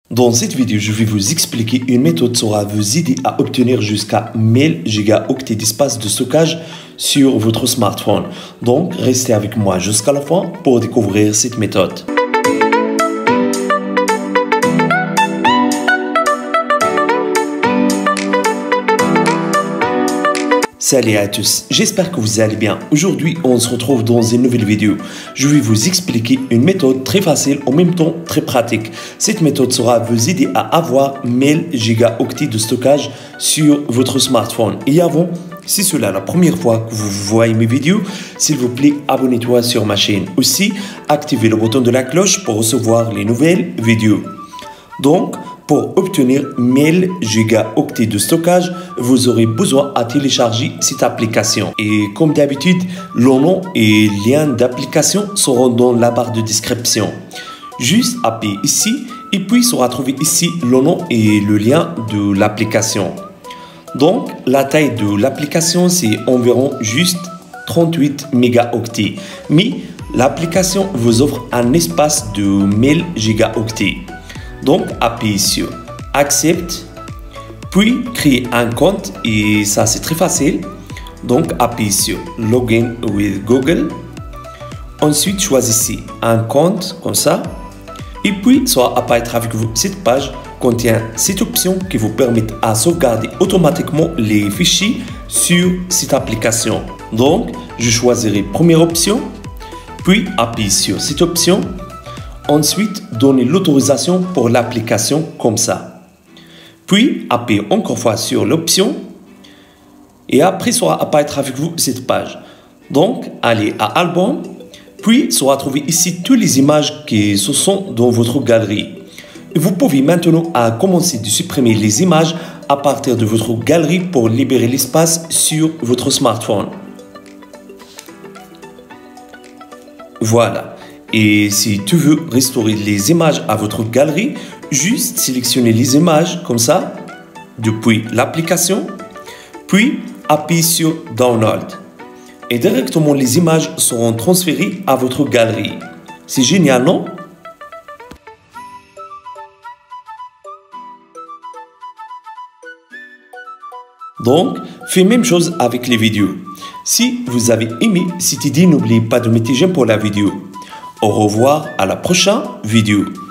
Dans cette vidéo, je vais vous expliquer une méthode qui saura vous aider à obtenir jusqu'à 1000 gigaoctets d'espace de stockage sur votre smartphone. Donc, restez avec moi jusqu'à la fin pour découvrir cette méthode. Salut à tous, j'espère que vous allez bien. Aujourd'hui, on se retrouve dans une nouvelle vidéo. Je vais vous expliquer une méthode très facile, en même temps très pratique. Cette méthode sera vous aider à avoir 1000 gigaoctets de stockage sur votre smartphone. Et avant, si c'est la première fois que vous voyez mes vidéos, s'il vous plaît, abonnez-vous sur ma chaîne. Aussi, activez le bouton de la cloche pour recevoir les nouvelles vidéos. Donc, pour obtenir 1000 gigaoctets de stockage, vous aurez besoin de télécharger cette application. Et comme d'habitude, le nom et lien d'application seront dans la barre de description. Juste appuyez ici et puis sera trouvé ici le nom et le lien de l'application. Donc, la taille de l'application, c'est environ juste 38 mégaoctets. Mais l'application vous offre un espace de 1000 gigaoctets. Donc, appuyez sur Accept, puis créer un compte et ça c'est très facile. Donc, appuyez sur Login with Google. Ensuite, choisissez un compte comme ça. Et puis, soit apparaître avec vous. Cette page contient cette option qui vous permet de sauvegarder automatiquement les fichiers sur cette application. Donc, je choisirai première option, puis appuyez sur cette option. Ensuite, donnez l'autorisation pour l'application comme ça. Puis, appuyez encore une fois sur l'option. Et après, sera apparaître avec vous cette page. Donc, allez à Album. Puis, sera trouver ici toutes les images qui se sont dans votre galerie. Vous pouvez maintenant commencer de supprimer les images à partir de votre galerie pour libérer l'espace sur votre smartphone. Voilà. Et si tu veux restaurer les images à votre galerie, juste sélectionnez les images comme ça depuis l'application, puis appuyez sur Download. Et directement les images seront transférées à votre galerie. C'est génial, non? Donc, faites même chose avec les vidéos. Si vous avez aimé cette idée, n'oubliez pas de mettre j'aime pour la vidéo. Au revoir, à la prochaine vidéo.